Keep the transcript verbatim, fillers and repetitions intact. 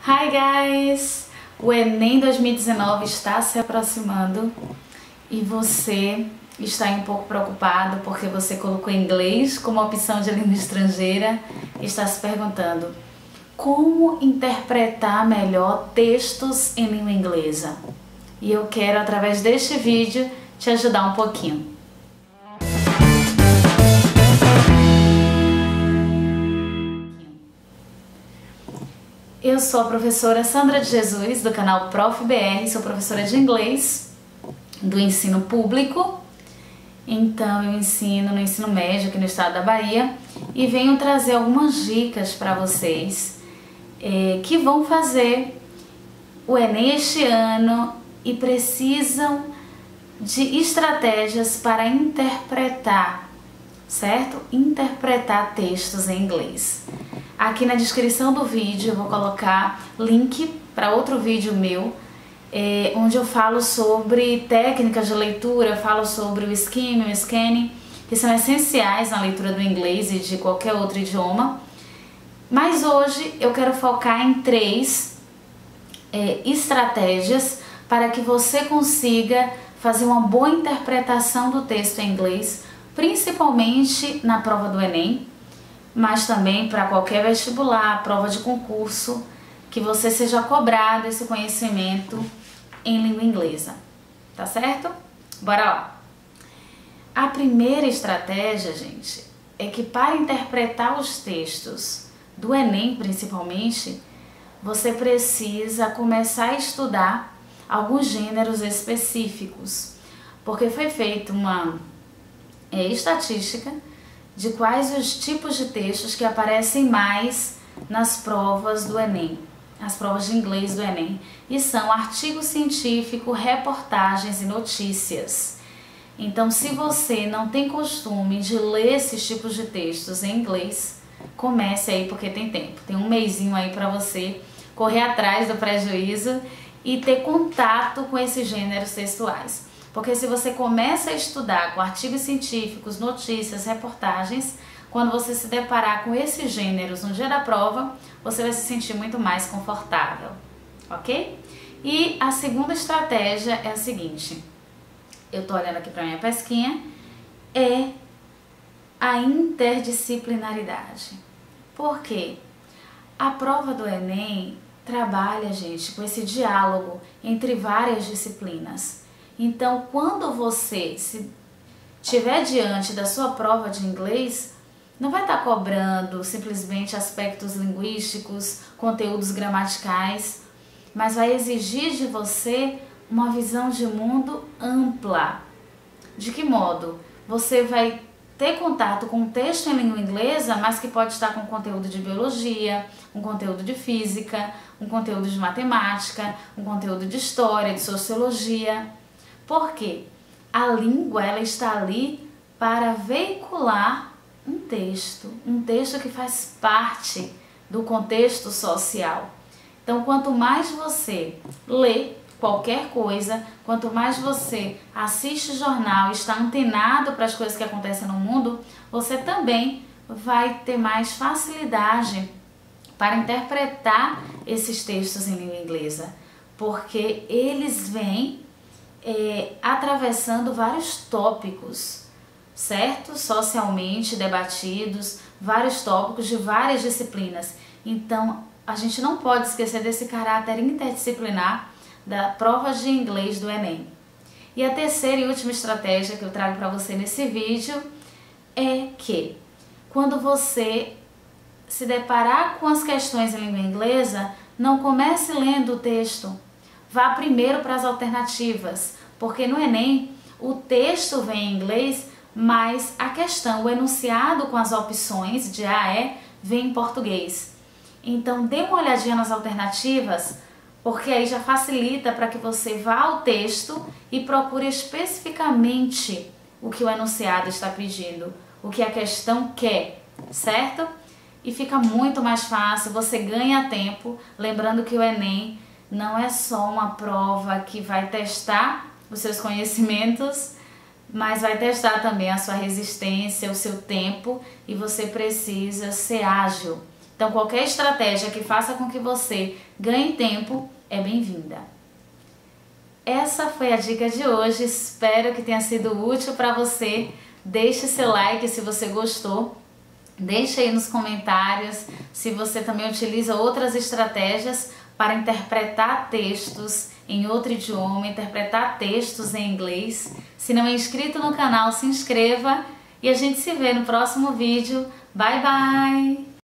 Hi guys! O Enem dois mil e dezenove está se aproximando e você está um pouco preocupado porque você colocou inglês como opção de língua estrangeira e está se perguntando como interpretar melhor textos em língua inglesa. E eu quero, através deste vídeo, te ajudar um pouquinho. Eu sou a professora Sandra de Jesus, do canal Prof B R, sou professora de inglês do ensino público. Então eu ensino no ensino médio aqui no estado da Bahia e venho trazer algumas dicas para vocês é, que vão fazer o Enem este ano e precisam de estratégias para interpretar, certo? Interpretar textos em inglês. Aqui na descrição do vídeo eu vou colocar link para outro vídeo meu, é, onde eu falo sobre técnicas de leitura, falo sobre o skimming, o scanning, que são essenciais na leitura do inglês e de qualquer outro idioma. Mas hoje eu quero focar em três é, estratégias para que você consiga fazer uma boa interpretação do texto em inglês, principalmente na prova do Enem, mas também para qualquer vestibular, prova de concurso, que você seja cobrado esse conhecimento em língua inglesa, tá certo? Bora lá! A primeira estratégia, gente, é que para interpretar os textos do Enem, principalmente, você precisa começar a estudar alguns gêneros específicos, porque foi feita uma é, estatística de quais os tipos de textos que aparecem mais nas provas do Enem, as provas de inglês do Enem, e são artigo científico, reportagens e notícias. Então, se você não tem costume de ler esses tipos de textos em inglês, comece aí porque tem tempo, tem um mesinho aí para você correr atrás do prejuízo e ter contato com esses gêneros textuais. Porque se você começa a estudar com artigos científicos, notícias, reportagens, quando você se deparar com esses gêneros no dia da prova, você vai se sentir muito mais confortável, ok? E a segunda estratégia é a seguinte, eu tô olhando aqui para minha pesquinha, é a interdisciplinaridade. Por quê? A prova do Enem trabalha, gente, com esse diálogo entre várias disciplinas. Então, quando você se tiver diante da sua prova de inglês, não vai estar cobrando simplesmente aspectos linguísticos, conteúdos gramaticais, mas vai exigir de você uma visão de mundo ampla. De que modo? Você vai ter contato com um texto em língua inglesa, mas que pode estar com conteúdo de biologia, um conteúdo de física, um conteúdo de matemática, um conteúdo de história, de sociologia. Por quê? A língua ela está ali para veicular um texto, um texto que faz parte do contexto social. Então, quanto mais você lê qualquer coisa, quanto mais você assiste jornal, está antenado para as coisas que acontecem no mundo, você também vai ter mais facilidade para interpretar esses textos em língua inglesa, porque eles vêm É, atravessando vários tópicos, certo? Socialmente debatidos, vários tópicos de várias disciplinas. Então, a gente não pode esquecer desse caráter interdisciplinar da prova de inglês do Enem. E a terceira e última estratégia que eu trago para você nesse vídeo é que, quando você se deparar com as questões em língua inglesa, não comece lendo o texto. Vá primeiro para as alternativas, porque no Enem o texto vem em inglês, mas a questão, o enunciado com as opções de A a E, vem em português. Então dê uma olhadinha nas alternativas, porque aí já facilita para que você vá ao texto e procure especificamente o que o enunciado está pedindo, o que a questão quer, certo? E fica muito mais fácil, você ganha tempo, lembrando que o Enem não é só uma prova que vai testar os seus conhecimentos, mas vai testar também a sua resistência, o seu tempo, e você precisa ser ágil. Então qualquer estratégia que faça com que você ganhe tempo é bem-vinda. Essa foi a dica de hoje, espero que tenha sido útil para você. Deixe seu like se você gostou, deixe aí nos comentários se você também utiliza outras estratégias para interpretar textos em outro idioma, interpretar textos em inglês. Se não é inscrito no canal, se inscreva e a gente se vê no próximo vídeo. Bye, bye!